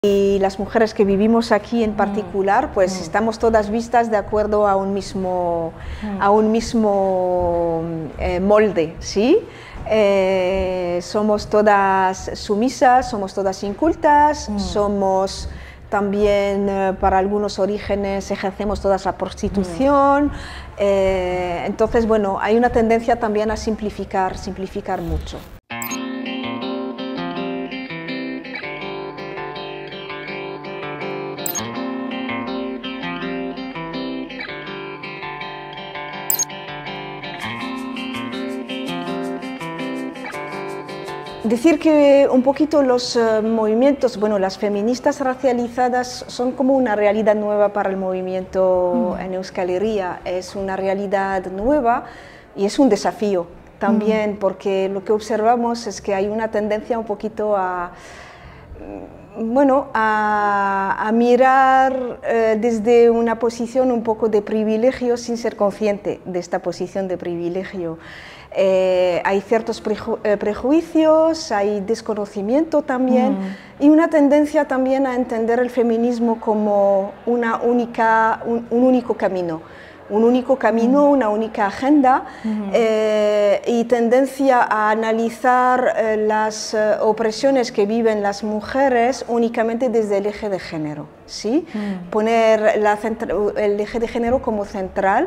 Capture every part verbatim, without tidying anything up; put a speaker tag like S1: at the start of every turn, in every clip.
S1: Y las mujeres que vivimos aquí en particular, pues mm. estamos todas vistas de acuerdo a un mismo, mm. a un mismo eh, molde, ¿sí? Eh, somos todas sumisas, somos todas incultas, mm. somos también, eh, para algunos orígenes, ejercemos todas la prostitución. Mm. Eh, entonces, bueno, hay una tendencia también a simplificar, simplificar mucho. Decir que un poquito los uh, movimientos, bueno, las feministas racializadas son como una realidad nueva para el movimiento mm. en Euskal Herria. Es una realidad nueva y es un desafío también, mm. porque lo que observamos es que hay una tendencia un poquito a, bueno, a, a mirar eh, desde una posición un poco de privilegio sin ser consciente de esta posición de privilegio. Eh, hay ciertos preju eh, prejuicios, hay desconocimiento también mm. y una tendencia también a entender el feminismo como una única, un, un único camino, un único camino, mm. una única agenda mm. eh, y tendencia a analizar eh, las eh, opresiones que viven las mujeres únicamente desde el eje de género, ¿sí? Mm. Poner la el eje de género como central.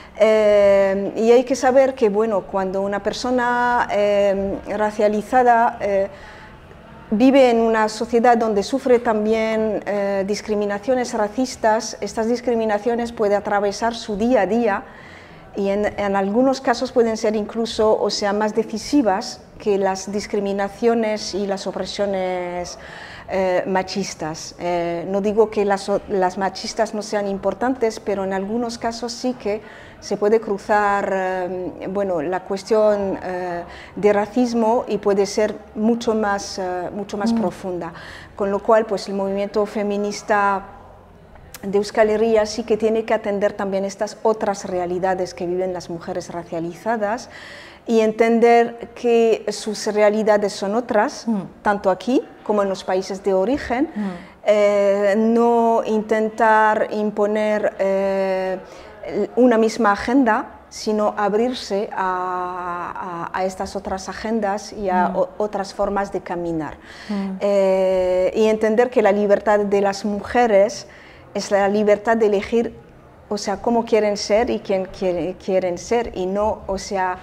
S1: Eh, y hay que saber que, bueno, cuando una persona eh, racializada eh, vive en una sociedad donde sufre también eh, discriminaciones racistas, estas discriminaciones pueden atravesar su día a día y en, en algunos casos pueden ser incluso, o sea, más decisivas que las discriminaciones y las opresiones eh, machistas. Eh, no digo que las, las machistas no sean importantes, pero en algunos casos sí que se puede cruzar eh, bueno, la cuestión eh, de racismo y puede ser mucho más, eh, mucho más mm. profunda. Con lo cual, pues, el movimiento feminista de Euskal Herria sí que tiene que atender también estas otras realidades que viven las mujeres racializadas y entender que sus realidades son otras, mm. tanto aquí como en los países de origen. Mm. Eh, no intentar imponer eh, una misma agenda, sino abrirse a, a, a estas otras agendas y a mm. o, otras formas de caminar. Mm. Eh, y entender que la libertad de las mujeres es la libertad de elegir, o sea, cómo quieren ser y quién quiere, quieren ser, y no, o sea,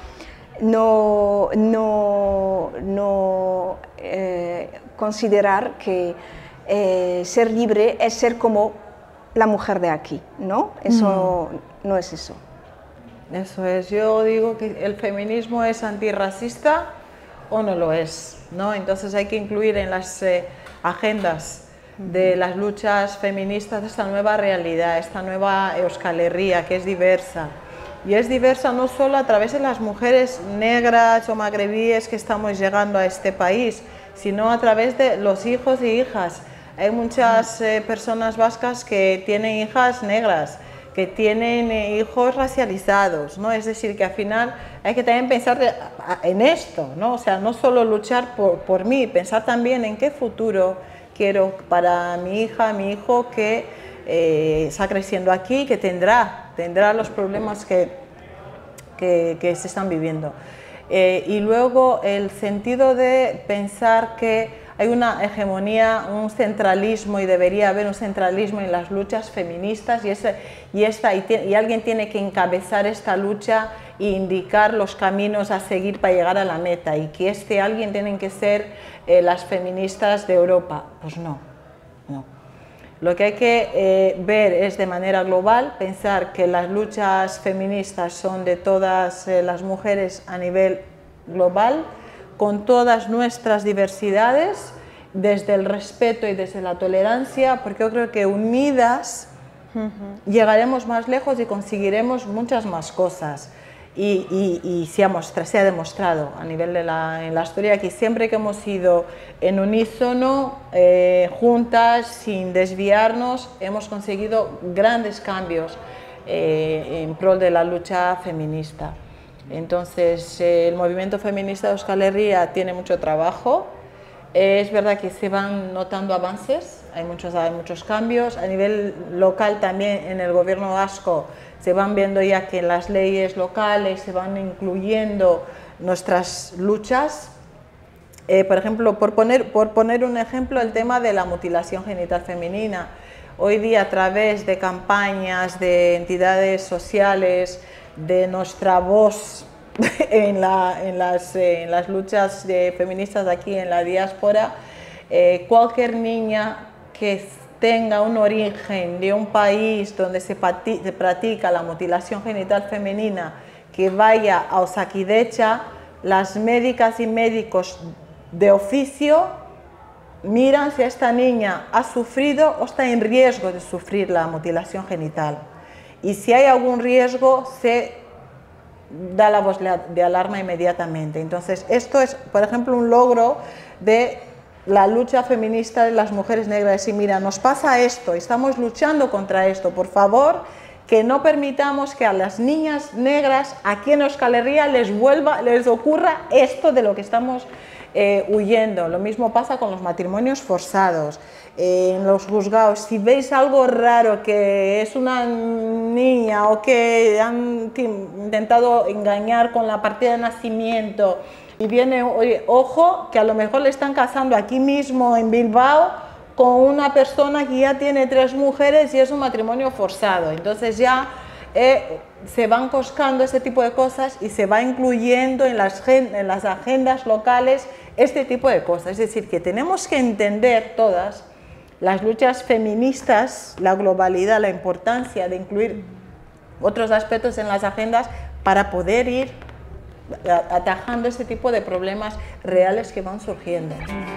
S1: no, no, no eh, considerar que eh, ser libre es ser como la mujer de aquí, ¿no? Eso mm. no es eso.
S2: Eso es, yo digo que el feminismo es antirracista o no lo es, ¿no? Entonces hay que incluir en las eh, agendas de las luchas feministas esta nueva realidad, esta nueva Euskal Herria que es diversa. Y es diversa no solo a través de las mujeres negras o magrebíes que estamos llegando a este país, sino a través de los hijos y hijas. Hay muchas eh, personas vascas que tienen hijas negras, que tienen eh, hijos racializados, ¿no? Es decir, que al final hay que también pensar de, a, en esto, ¿no? O sea, no solo luchar por, por mí, pensar también en qué futuro quiero para mi hija, mi hijo que eh, está creciendo aquí, que tendrá, tendrá los problemas que, que, que se están viviendo. Eh, y luego el sentido de pensar que hay una hegemonía, un centralismo, y debería haber un centralismo en las luchas feministas, y, ese, y, esta, y, te, y alguien tiene que encabezar esta lucha e indicar los caminos a seguir para llegar a la meta, y que este alguien tienen que ser eh, las feministas de Europa. Pues no, no. Lo que hay que eh, ver es de manera global, pensar que las luchas feministas son de todas eh, las mujeres a nivel global, con todas nuestras diversidades, desde el respeto y desde la tolerancia, porque yo creo que unidas uh-huh. llegaremos más lejos y conseguiremos muchas más cosas. Y, y, y se, ha mostrado, se ha demostrado a nivel de la, en la historia que siempre que hemos ido en unísono, eh, juntas, sin desviarnos, hemos conseguido grandes cambios eh, en pro de la lucha feminista. Entonces, eh, el movimiento feminista de Euskal Herria tiene mucho trabajo. Eh, es verdad que se van notando avances, hay muchos, hay muchos cambios. A nivel local también en el gobierno vasco se van viendo ya que en las leyes locales se van incluyendo nuestras luchas. Eh, por ejemplo, por poner, por poner un ejemplo, el tema de la mutilación genital femenina. Hoy día, a través de campañas de entidades sociales, de nuestra voz en, la, en, las, eh, en las luchas de feministas aquí en la diáspora, eh, cualquier niña que tenga un origen de un país donde se, se practica la mutilación genital femenina, que vaya a Osakidecha, las médicas y médicos de oficio miran si esta niña ha sufrido o está en riesgo de sufrir la mutilación genital. Y si hay algún riesgo, se da la voz de alarma inmediatamente. Entonces, esto es, por ejemplo, un logro de la lucha feminista de las mujeres negras. Decir, mira, nos pasa esto, estamos luchando contra esto, por favor, que no permitamos que a las niñas negras aquí en Euskal Herria les, vuelva, les ocurra esto de lo que estamos eh, huyendo. Lo mismo pasa con los matrimonios forzados. Eh, en los juzgados, si veis algo raro, que es una niña o que han intentado engañar con la partida de nacimiento y viene, oye, ojo, que a lo mejor le están casando aquí mismo en Bilbao con una persona que ya tiene tres mujeres y es un matrimonio forzado. Entonces ya eh, se van coscando ese tipo de cosas y se va incluyendo en las, en las agendas locales este tipo de cosas. Es decir, que tenemos que entender todas las luchas feministas, la globalidad, la importancia de incluir otros aspectos en las agendas para poder ir atajando este tipo de problemas reales que van surgiendo.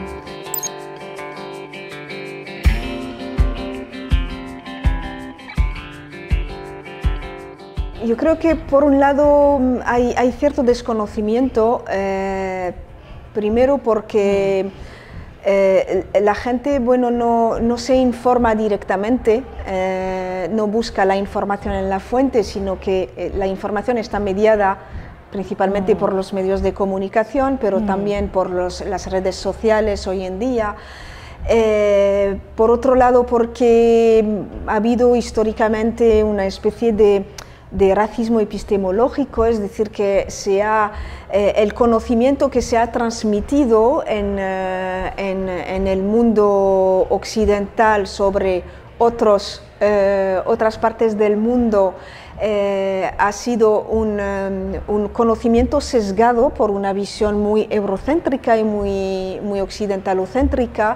S1: Yo creo que por un lado hay, hay cierto desconocimiento, eh, primero porque eh, la gente, bueno, no, no se informa directamente, eh, no busca la información en la fuente, sino que eh, la información está mediada principalmente mm. por los medios de comunicación, pero mm. también por los, las redes sociales hoy en día. Eh, por otro lado, porque ha habido históricamente una especie de de racismo epistemológico, es decir, que se ha, eh, el conocimiento que se ha transmitido en, eh, en, en el mundo occidental sobre otros, eh, otras partes del mundo eh, ha sido un, um, un conocimiento sesgado por una visión muy eurocéntrica y muy, muy occidentalocéntrica.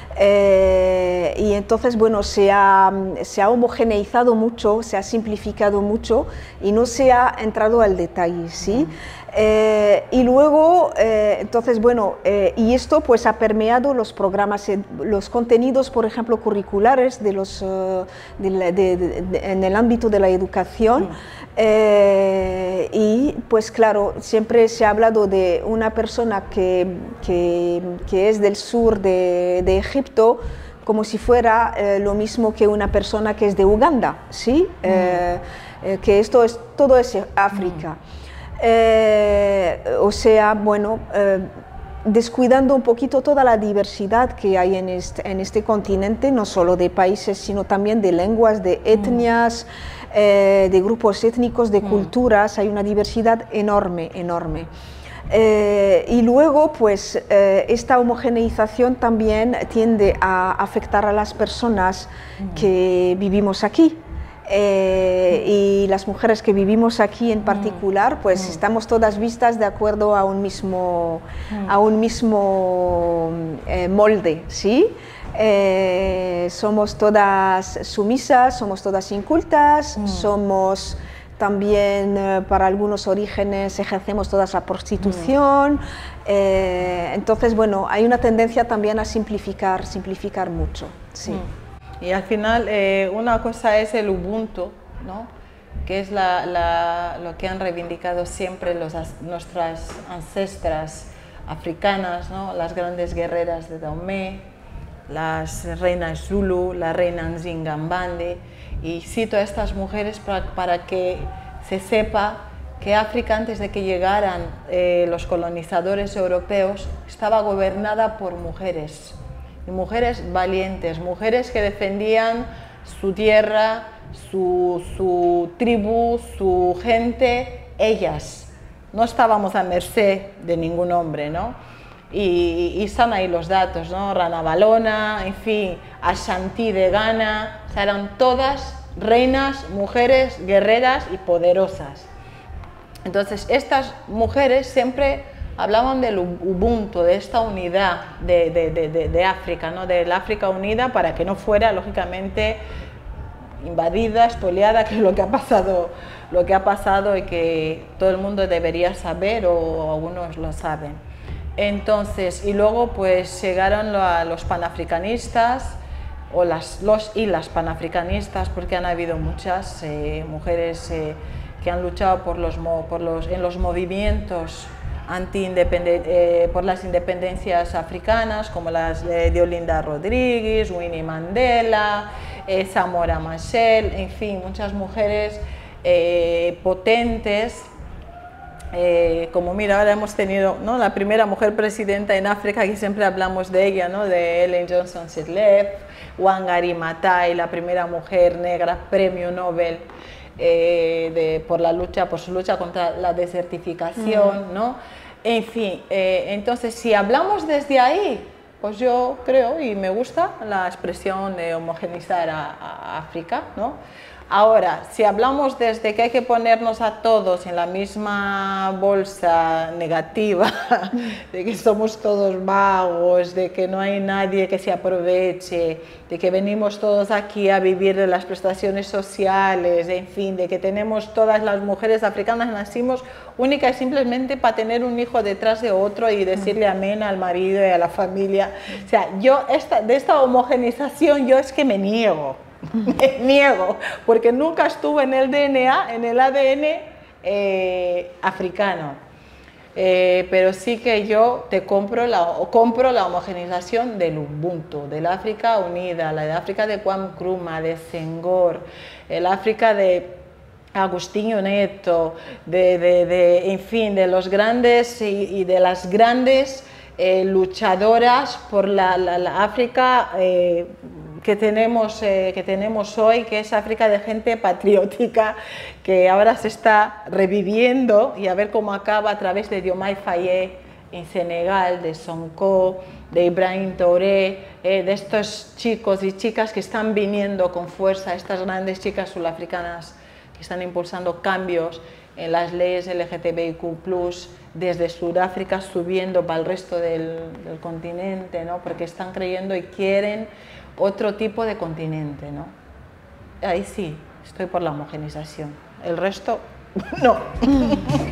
S1: Eh, y entonces, bueno, se ha, se ha homogeneizado mucho, se ha simplificado mucho y no se ha entrado al detalle, ¿sí? Eh, y luego, eh, entonces, bueno, eh, y esto pues ha permeado los programas, los contenidos, por ejemplo, curriculares de los, uh, de la, de, de, de, en el ámbito de la educación. Eh, y pues claro, siempre se ha hablado de una persona que, que, que es del sur de, de Egipto como si fuera eh, lo mismo que una persona que es de Uganda, ¿sí? Mm. Eh, eh, que esto es, todo es África. Mm. Eh, o sea, bueno, eh, descuidando un poquito toda la diversidad que hay en este, en este continente, no solo de países, sino también de lenguas, de etnias, mm. Eh, de grupos étnicos, de mm. culturas, hay una diversidad enorme, enorme. Eh, y luego, pues, eh, esta homogeneización también tiende a afectar a las personas mm. que vivimos aquí. Eh, mm. Y las mujeres que vivimos aquí en particular, pues mm. estamos todas vistas de acuerdo a un mismo, mm. a un mismo eh, molde, ¿sí? Eh, somos todas sumisas, somos todas incultas, mm. somos también, eh, para algunos orígenes, ejercemos toda la prostitución. Mm. Eh, entonces, bueno, hay una tendencia también a simplificar, simplificar mucho. Sí.
S2: Mm. Y al final, eh, una cosa es el Ubuntu, ¿no? Que es la, la, lo que han reivindicado siempre los, nuestras ancestras africanas, ¿no? Las grandes guerreras de Dahomey, las reinas Zulu, la reina Nzingambande, y cito a estas mujeres para, para que se sepa que África, antes de que llegaran eh, los colonizadores europeos, estaba gobernada por mujeres, y mujeres valientes, mujeres que defendían su tierra, su, su tribu, su gente, ellas. No estábamos a merced de ningún hombre, ¿no? Y, y están ahí los datos, ¿no? Rana Valona, en fin, Ashanti de Ghana, o sea, eran todas reinas, mujeres, guerreras y poderosas. Entonces, estas mujeres siempre hablaban del Ubuntu, de esta unidad de, de, de, de, de África, ¿no? De la África unida, para que no fuera, lógicamente, invadida, expoliada, que es lo que ha pasado, lo que ha pasado y que todo el mundo debería saber, o algunos lo saben. Entonces, y luego pues llegaron a los panafricanistas, o las, los y las panafricanistas, porque han habido muchas eh, mujeres eh, que han luchado por los, por los, en los movimientos anti eh, por las independencias africanas, como las de, de Olinda Rodríguez, Winnie Mandela, eh, Samora Machel, en fin, muchas mujeres eh, potentes. Eh, como mira, ahora hemos tenido, ¿no?, la primera mujer presidenta en África, que siempre hablamos de ella, ¿no?, de Ellen Johnson Sirleaf, Wangari Maathai, la primera mujer negra premio Nobel eh, de, por la lucha, por su lucha contra la desertificación, mm. ¿no? En fin, eh, entonces si hablamos desde ahí, pues yo creo y me gusta la expresión de homogeneizar a, a África, ¿no? Ahora, si hablamos desde que hay que ponernos a todos en la misma bolsa negativa, de que somos todos vagos, de que no hay nadie que se aproveche, de que venimos todos aquí a vivir de las prestaciones sociales, en fin, de que tenemos todas las mujeres africanas, nacimos única y simplemente para tener un hijo detrás de otro y decirle amén al marido y a la familia. O sea, yo esta, de esta homogenización yo es que me niego. Me niego, porque nunca estuvo en el D N A, en el A D N eh, africano, eh, pero sí que yo te compro la, o compro la homogenización del Ubuntu, de la África unida, la de África de Kwame Nkrumah, de Senghor, el África de Agostinho Neto, de, de, de, en fin, de los grandes y, y de las grandes eh, luchadoras por la, la, la África eh, que tenemos, eh, que tenemos hoy, que es África de gente patriótica, que ahora se está reviviendo, y a ver cómo acaba a través de Diomaye Faye en Senegal, de Sonko, de Ibrahim Touré, eh, de estos chicos y chicas que están viniendo con fuerza, estas grandes chicas sudafricanas que están impulsando cambios en las leyes L G T B I Q plus, desde Sudáfrica subiendo para el resto del, del continente, ¿no? Porque están creyendo y quieren otro tipo de continente, ¿no? Ahí sí, estoy por la homogenización. El resto, no.